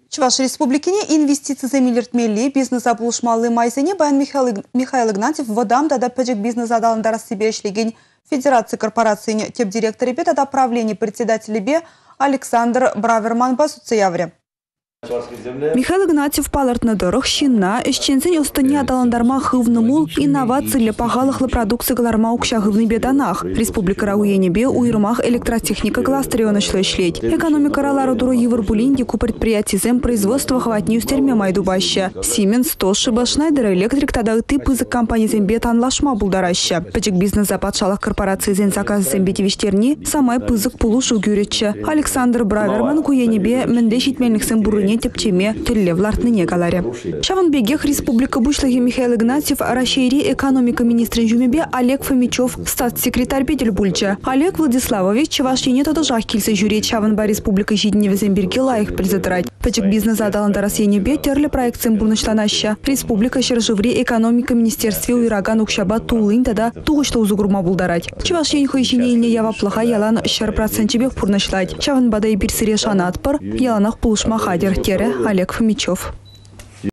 Чуваш Республикине инвестиции замилертмели бизнес обулшмалы майзене Баян Михаил Игнатьев водам дада пэджик бизнес адалындар себе эшлеген Федерации корпорации теп директоры бе дада правление председателя бе Александр Браверман басуцеявре. Михаил Игнатьев палартны дырых щинна, ищензен остыне адаландарма хывнымул инновациялы пағалықлы продукция галарма укша хывны беданах. Республика Рауенебе уйрмах электротехника кластерионы шлешлеть. Экономика ралару дуру Европулинги ку предприятизем производства хватни устерме майдубаща. Siemens, Toshiba, Schneider Electric тада тып ызык компания зембе танлашма булдараща. Пэчик бизнес западшалах корпорации зен заказ зембети виштерни самай пызык пулушу гюречче. Александр Браверман куенебе мендешитмельных сэмбурыне тепчеме телевлартныне галаре. Шаванбегех Республика Бушлаги Михаил Игнатьев, Рашейри экономика министрин Жумебе Олег Фомичев, статс-секретарь Петербурга. Олег Владиславович Чевашчине тодожах кильса жюри Чаванба Республика Жидневе земберге лайх предзатрать. Пэчик бизнес адаландар Асенебе терли проект Сэмбурнышланаще. Республика Шержеври экономика министерстве уйраган укшаба тулын тада тугышта узугурма булдарать. Чевашчине хойшине илне ява плаха ялан 4% пурнышлать. Чаванбада и пирсире шанатпар яланах пулышма хадер. Олег Фомичев.